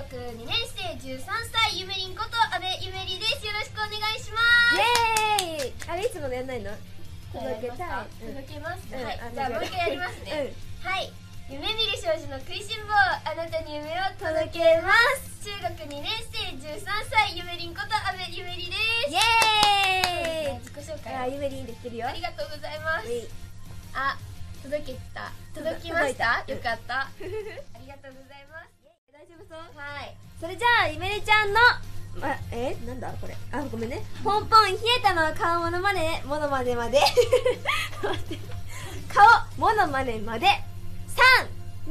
学2年生13歳ゆめりんこと阿部ゆめりです。よろしくお願いします。イエーイ。あれいつものやんないの？届けたい。 届けます。はい。じゃあもう一回やりますね。はい。夢見る少女の食いしん坊、あなたに夢を届けます。中学2年生13歳ゆめりんこと阿部ゆめりです。 イエーイ。 自己紹介。 あ、ゆめりんできてるよ。 ありがとうございます。あ、届きました。よかった。ありがとうございます。 大丈夫そう？ はい。 それじゃあゆめりちゃんのなんだこれ。あ、ごめんね。ポンポン冷えたの顔モノマネまで待って顔モノマネまで3、2、1。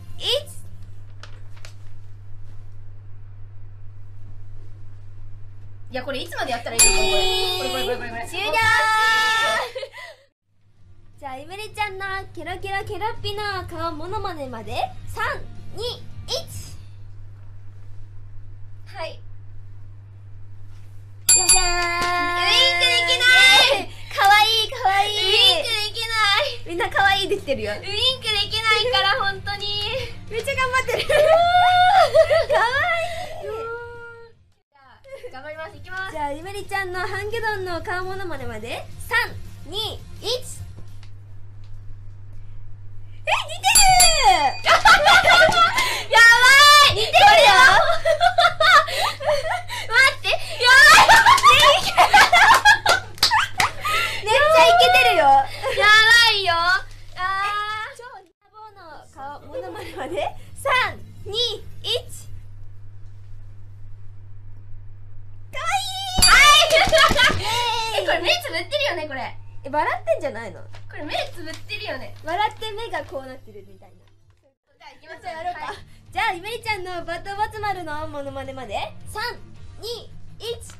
いや、これいつまでやったらいいの？これ終了。じゃあゆめりちゃんのケロケロケロッピの顔モノマネまで3、2、1。 はい。 じゃじゃーん。 ウインクできない。 かわいいかわいい。 ウインクできない。 みんなかわいいできてるよ。 ウインクできないから本当に。 めっちゃ頑張ってる。かわいい。 じゃあ頑張ります。いきます。 じゃあゆめりちゃんのハンギョドンの顔モノマネまで3、2、1。似てる。 やばい。 似てるよ。 待って、やばい。 めっちゃイケてるよ。 やばいよ。 超ニタボーの顔モノマネまで3、2、1。かわいい。 これ目つぶってるよね、これ。 笑ってんじゃないの？ これ目つぶってるよね。 笑って目がこうなってるみたいな。 じゃあ行きます。 じゃあやろうか。じゃあゆめりちゃんのバトバツ丸のモノマネまで3、2、1。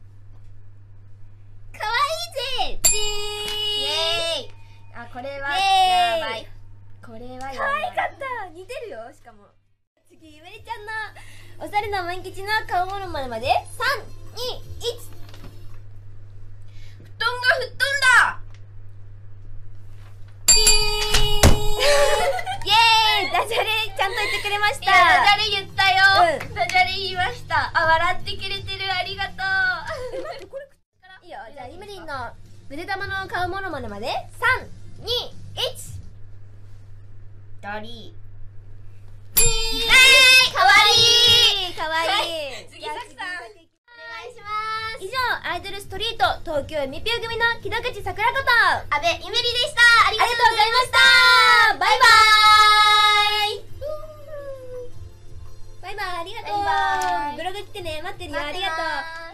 かわいいぜ。チー。 イエーイ。あ、これはイエーイ。 やばい。これはやばい。 かわいかった。似てるよ。しかも次ゆめりちゃんのお猿の万吉の顔モノマネまで3、2、1。 布団が吹っ飛んだ。 イエーイ。ダジャレちゃんと言ってくれました。 いや、ダジャレ言ったよ。 うんダジャレ言いました。あ、笑ってくれてる。ありがとう。 待って、これいいよ。じゃあゆめりんのぐでたまの顔モノマネまで3、2、1。 ダリー。かわいい。かわいい。 次さきさん。お願いします。 以上、アイドルストリート東京エミピュー組の木戸口桜子と阿部ゆめりでした。ありがとうございました。 バイバーイ。バイバイ。ありがとう。 バイバイ。 ブログ来てね。待ってるよ。ありがとう。